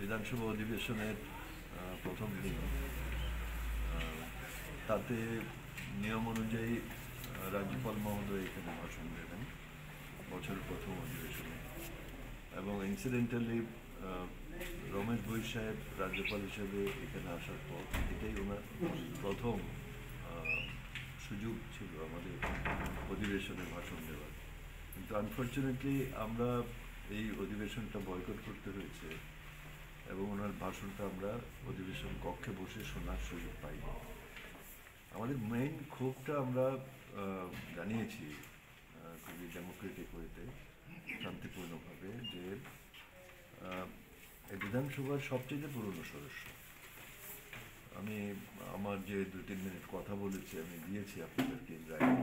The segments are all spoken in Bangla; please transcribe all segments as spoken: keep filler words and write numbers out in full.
বিধানসভা অধিবেশনের প্রথম দিন তাতে নিয়ম অনুযায়ী রাজ্যপাল মহোদয় এখানে ভাষণ দেবেন বছরের প্রথম অধিবেশনে, এবং ইনসিডেন্টালি রমেশ বৈশ সাহেব রাজ্যপাল হিসেবে এখানে আসার পর এটাই ওনার প্রথম সুযোগ ছিল আমাদের অধিবেশনে ভাষণ দেওয়ার। কিন্তু আনফর্চুনেটলি আমরা এই অধিবেশনটা বয়কট করতে হয়েছে এবং ওনার ভাষণটা আমরা অধিবেশন কক্ষে বসে শোনার সুযোগ পাইনি। আমাদের মেইন ক্ষোভটা আমরা জানিয়েছি খুবই ডেমোক্রেটিক ওয়েতে, শান্তিপূর্ণভাবে, যে এই বিধানসভার সবচেয়ে পুরনো সদস্য, আমি আমার যে দু তিন মিনিট কথা বলেছি আমি দিয়েছি আপনাদেরকে,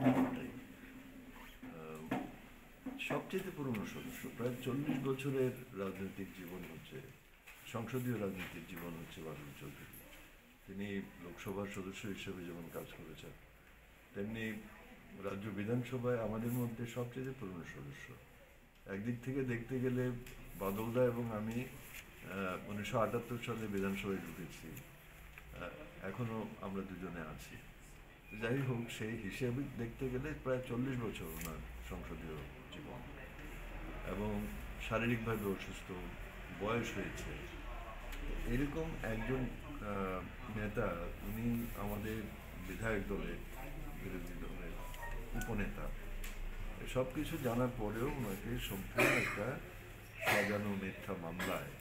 সবচেয়ে পুরনো সদস্য, প্রায় চল্লিশ বছরের রাজনৈতিক জীবন হচ্ছে, সংসদীয় রাজনৈতিক জীবন হচ্ছে বাদল চৌধুরী। তিনি লোকসভার সদস্য হিসেবে যেমন কাজ করেছেন, তেমনি রাজ্য বিধানসভায় আমাদের মধ্যে সবচেয়ে পুরনো সদস্য। একদিক থেকে দেখতে গেলে বাদলদা এবং আমি উনিশশো আটাত্তর সালে বিধানসভায় ঢুকেছি, এখনও আমরা দুজনে আছি। যাই হোক, সেই হিসেবে দেখতে গেলে প্রায় চল্লিশ বছর ওনার সংসদীয় জীবন, এবং শারীরিকভাবে অসুস্থ, বয়স হয়েছে। এরকম একজন নেতা, উনি আমাদের বিধায়ক দলের, বিরোধী দলের উপনেতা, সব কিছু জানার পরেও ওনাকে সম্পূর্ণ একটা সাজানো মিথ্যা মামলায়,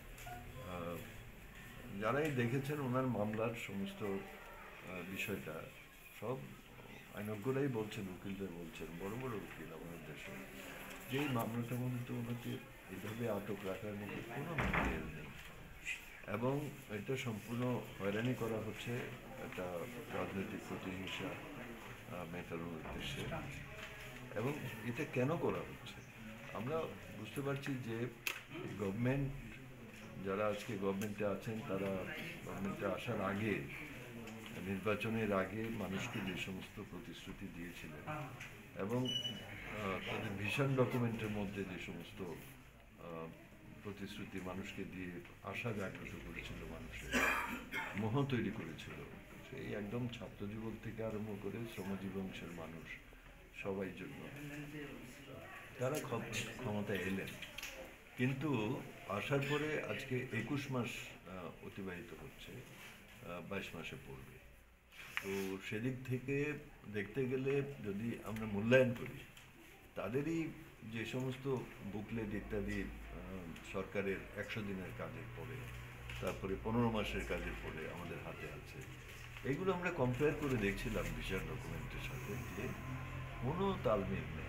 যারাই দেখেছেন ওনার মামলার সমস্ত বিষয়টা, সব আইনজ্ঞরাই বলছেন, উকিলদের বলছেন, বড় বড় উকিল আমাদের দেশে, যে এই মামলাটা মধ্যে ওনাকে এইভাবে আটক রাখার মধ্যে কোনো মেটেরিয়াল নেই, এবং এটা সম্পূর্ণ হয়রানি করা হচ্ছে একটা রাজনৈতিক প্রতিহিংসা মেটানোর উদ্দেশ্যে। এবং এটা কেন করা হচ্ছে আমরা বুঝতে পারছি যে গভর্নমেন্ট, যারা আজকে গভর্নমেন্টে আছেন, তারা গভর্নমেন্টে আসার আগে, নির্বাচনের আগে মানুষকে যে সমস্ত প্রতিশ্রুতি দিয়েছিলেন, এবং তাদের ভিশন ডকুমেন্টের মধ্যে যে সমস্ত প্রতিশ্রুতি মানুষকে দিয়ে আশা জাগ্রত করেছিল, মানুষের মোহ তৈরি করেছিল, সেই একদম ছাত্র যুবক থেকে আরম্ভ করে শ্রমজীবী অংশের মানুষ সবাই জন্য তারা ক্ষমতায় এলেন। কিন্তু আসার পরে আজকে একুশ মাস অতিবাহিত হচ্ছে, বাইশ মাসে পড়বে। তো সেদিক থেকে দেখতে গেলে যদি আমরা মূল্যায়ন করি, তাদেরই যে সমস্ত বুকলেট ইত্যাদি সরকারের একশো দিনের কাজের পরে, তারপরে পনেরো মাসের কাজের পরে আমাদের হাতে আছে, এগুলো আমরা কম্পেয়ার করে দেখছিলাম ভিশন ডকুমেন্টের সাথে, যে কোনো তালমিল নেই।